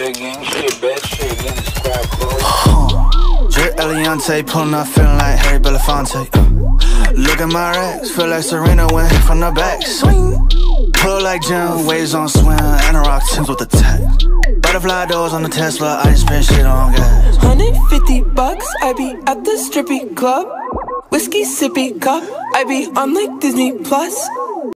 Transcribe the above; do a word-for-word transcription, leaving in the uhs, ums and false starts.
shit, gang shit, bad shit, gang subscribe, close. Jerry Eliante pulling up, feeling like Harry Belafonte. Uh, look at my racks, feel like Serena went from the back. Swing, pull like Jim, waves on swim, Anamorphic Tims with the tech. Butterfly doors on the Tesla, I spend shit on gas. one hundred fifty bucks, I be at the strippy club. Whiskey sippy cup, I be on like Disney Plus.